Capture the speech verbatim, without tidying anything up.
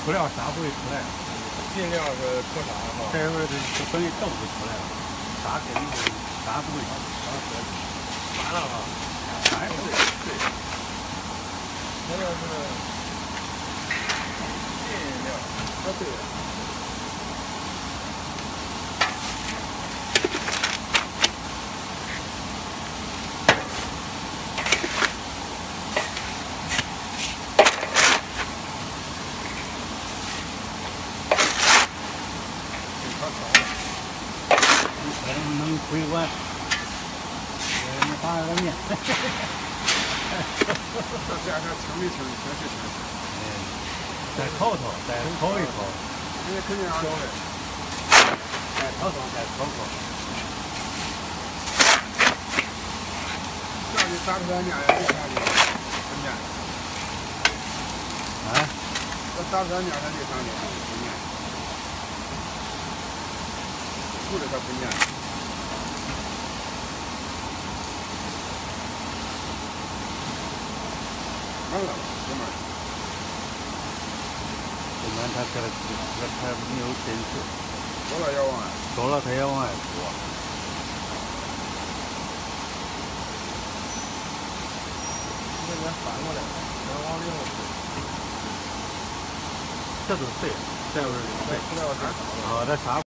涂料啥不会出来？ 尽量是脱啥哈？ 这会儿就等于豆子出来了，啥肯定是啥不会啥出来。 完了哈， 反正对对，那个是尽量，啊对了。 能回关，我们发个面。 这样看清没清？清是清。 哎，再烤烤，再烤一烤。 那肯定要焦的。 再烤烤，再烤烤。 这样的炸出来面也没啥的，分面。 啊？ 这炸出来面它没啥的，分面。不是它分面。 完了，哥们儿， 不然它这个这个它没有真实， 多了要往外， 多了它也往外出。 那边反过来，再往里头推。 这都碎了，这会儿这塑料啥？ 啊，这啥？